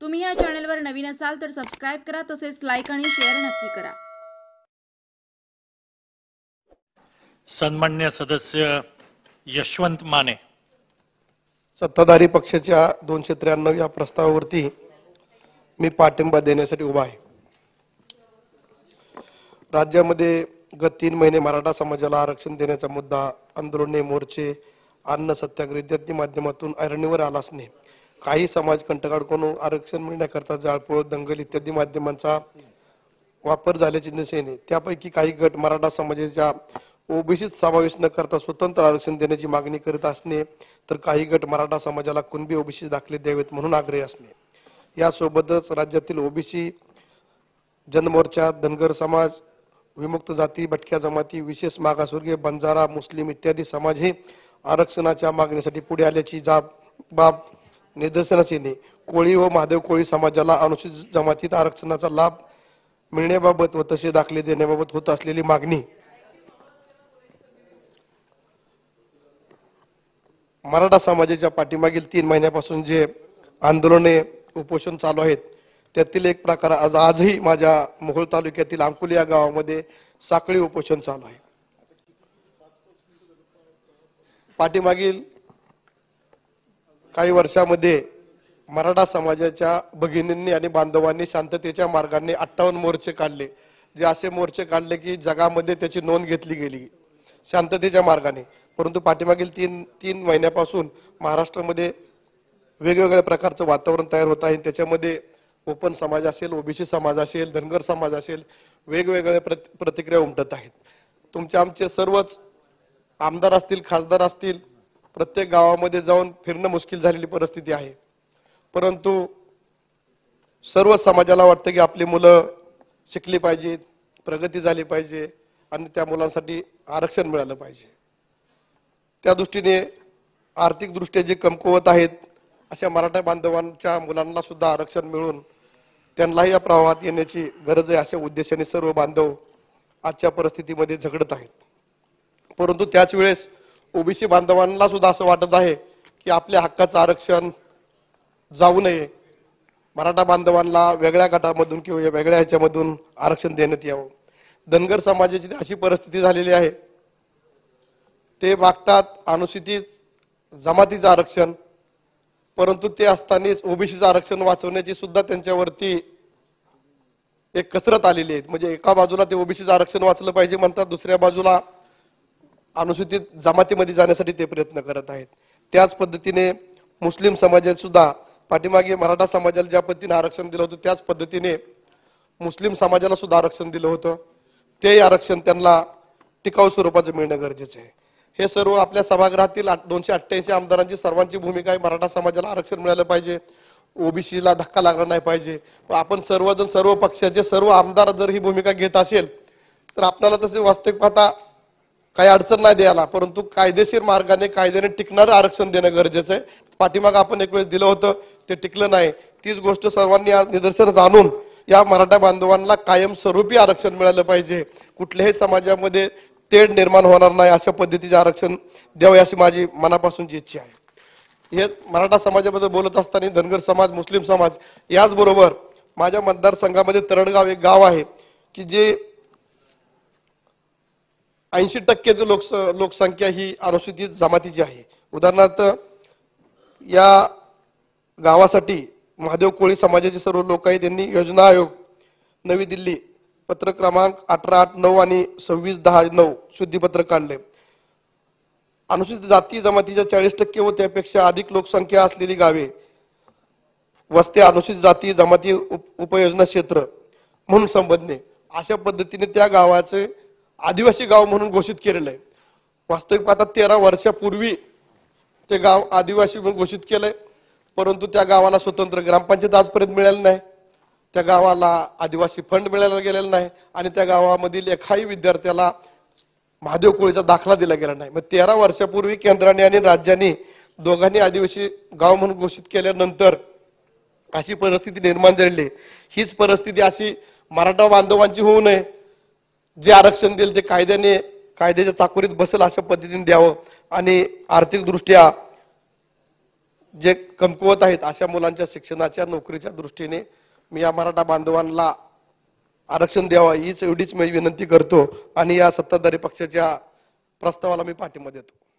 तुम्ही या चॅनलवर नवीन असाल तर सबस्क्राइब करा, तसेच लाईक आणि शेअर नक्की करा। सन्मान्य सदस्य यशवंत माने। सत्ताधारी पक्षाच्या 293 या प्रस्तावावरती मी पाठिंबा देण्यासाठी उभा आहे। राज्यामध्ये गत 3 महिने मराठा समाजाला आरक्षण देण्याचा मुद्दा आंदोलने, मोर्चे, अन्न सत्याग्रह इत्यादी माध्यमातून ऐरणीवर आला असणे, काही समाज कंटकाळकडून आरक्षण मिळण्याकरता जाळपोळ, दंगल इत्यादी माध्यमांचा वापर झाल्याचे दिसेने त्यापैकी काही गट मराठा समाजाच्या ओबीसीत समावेश न करता स्वतंत्र आरक्षण देण्याची मागणी करीत असणे, तर काही गट मराठा समाजाला कुणबी ओबीसी दाखले द्यावेत म्हणून आग्रही असणे। यासोबतच राज्यातील ओबीसी जनमोर्चा, धनगर समाज, विमुक्त जाती, भटक्या जमाती, विशेष मागासवर्गीय, बंजारा, मुस्लिम इत्यादी समाज हे आरक्षणाच्या मागणीसाठी पुढे आल्याची बाब निदर्शनास येणे, कोळी व महादेव कोळी समाजाला अनुसूचित जमातीत आरक्षणाचा लाभ मिळण्याबाबत व तसे दाखले देण्याबाबत होत असलेली मागणी मराठा समाजाच्या पाठीमागील 3 महिन्यापासून जे आंदोलने, उपोषण चालू आहेत त्यातील एक प्रकार आजही माझ्या मोहोळ तालुक्यातील अंकुली या गावामध्ये साखळी उपोषण चालू आहे। पाठीमागील काही वर्षामध्ये मराठा समाजाच्या भगिनींनी आणि बांधवांनी शांततेच्या मार्गाने 58 मोर्चे काढले, जे असे मोर्चे काढले की जगामध्ये त्याची नोंद घेतली गेली शांततेच्या मार्गाने। परंतु पाठीमागील 3 महिन्यापासून महाराष्ट्रामध्ये वेगवेगळ्या प्रकारचं वातावरण तयार होत आहे। त्याच्यामध्ये ओपन समाज असेल, ओबीसी समाज असेल, धनगर समाज असेल, वेगवेगळ्या प्रतिक्रिया उमटत आहेत। तुमचे आमचे सर्वच आमदार असतील, खासदार असतील, प्रत्येक गावामध्ये जाऊन फिरणं मुश्किल झालेली परिस्थिती आहे। परंतु सर्व समाजाला वाटतं की आपली मुलं शिकली पाहिजेत, प्रगती झाली पाहिजे आणि त्या मुलांसाठी आरक्षण मिळालं पाहिजे। त्या दृष्टीने आर्थिक दृष्ट्या जे कमकुवत आहेत अशा मराठा बांधवांच्या मुलांना सुद्धा आरक्षण मिळून त्यांनाही या प्रवाहात येण्याची गरज आहे, अशा उद्देशाने सर्व बांधव आजच्या परिस्थितीमध्ये झगडत आहेत। परंतु त्याच वेळेस ओबीसी बांधवांना सुद्धा असं वाटत आहे की आपल्या हक्काचं आरक्षण जाऊ नये, मराठा बांधवांना वेगळ्या गटामधून किंवा वेगळ्या ह्याच्यामधून आरक्षण देण्यात यावं। धनगर समाजाची अशी परिस्थिती झालेली आहे, ते मागतात अनुसूचित जमातीचं आरक्षण, परंतु ते असतानाच ओबीसीचं आरक्षण वाचवण्याची सुद्धा त्यांच्यावरती एक कसरत आलेली आहे। म्हणजे एका बाजूला ते ओबीसीचं आरक्षण वाचलं पाहिजे म्हणतात, दुसऱ्या बाजूला अनुसूचित जमातीमध्ये जाण्यासाठी ते प्रयत्न करत आहेत। त्याच पद्धतीने मुस्लिम समाजात सुद्धा पाठीमागे मराठा समाजाला ज्या पद्धतीने आरक्षण दिलं होतं त्याच पद्धतीने मुस्लिम समाजाला सुद्धा आरक्षण दिलं होतं, ते आरक्षण त्यांना टिकाऊ स्वरूपाचं मिळणं गरजेचं आहे। हे सर्व आपल्या सभागृहातील 288 आमदारांची सर्वांची भूमिका आहे, मराठा समाजाला आरक्षण मिळालं पाहिजे, ओबीसीला धक्का लागला नाही पाहिजे। आपण सर्वजण, सर्व पक्षाचे सर्व आमदार जर ही भूमिका घेत असेल तर आपल्याला तसे वास्तविक पाहता काही अडचण नाही द्यायला, परंतु कायदेशीर मार्गाने कायद्याने टिकणारं आरक्षण देणं गरजेचं आहे। पाठीमागं आपण एक वेळेस दिलं होतं, ते टिकलं नाही। तीच गोष्ट सर्वांनी आज निदर्शनास आणून या मराठा बांधवांना कायमस्वरूपी आरक्षण मिळालं पाहिजे, कुठल्याही समाजामध्ये तेढ निर्माण होणार नाही अशा पद्धतीचे आरक्षण द्यावे अशी माझी मनापासूनची इच्छा आहे। हे मराठा समाजाबद्दल बोलत असताना धनगर समाज, मुस्लिम समाज याचबरोबर माझ्या मतदारसंघामध्ये तरडगाव एक गाव आहे की जे 80% लोकसंख्या ही अनुसूचित जमातीची आहे। उदाहरणार्थ या गावासाठी महादेव कोळी समाजाचे सर्व लोक आहेत, त्यांनी योजना आयोग, नवी दिल्ली, पत्र क्रमांक 18/8/9 आणि 26/10/9 शुद्धीपत्र काढले। अनुसूचित जाती जमातीच्या 40% व त्यापेक्षा अधिक लोकसंख्या असलेली गावे वस्त्या अनुसूचित जाती जमाती उपयोजना क्षेत्र म्हणून संबोधणे, अशा पद्धतीने त्या गावाचे आदिवासी गाव म्हणून घोषित केलेलं आहे। वास्तविक पाहता 13 वर्षापूर्वी ते गाव आदिवासी म्हणून घोषित केलंय, परंतु त्या गावाला स्वतंत्र ग्रामपंचायत आजपर्यंत मिळाली नाही, त्या गावाला आदिवासी फंड मिळायला गेलेला नाही आणि त्या गावामधील एकाही विद्यार्थ्याला महादेव कोळीचा दाखला दिला गेला नाही। मग 13 वर्षापूर्वी केंद्राने आणि राज्याने दोघांनी आदिवासी गाव म्हणून घोषित केल्यानंतर अशी परिस्थिती निर्माण झाली। हीच परिस्थिती अशी मराठा बांधवांची होऊ नये, जे आरक्षण देईल ते कायद्याच्या चाकोरीत बसेल अशा पद्धतीने द्यावं आणि आर्थिक दृष्ट्या जे कमकुवत आहेत अशा मुलांच्या शिक्षणाच्या नोकरीच्या दृष्टीने मी या मराठा बांधवांना आरक्षण द्यावा हीच एवढीच मी विनंती करतो आणि या सत्ताधारी पक्षाच्या प्रस्तावाला मी पाठिंबा देतो.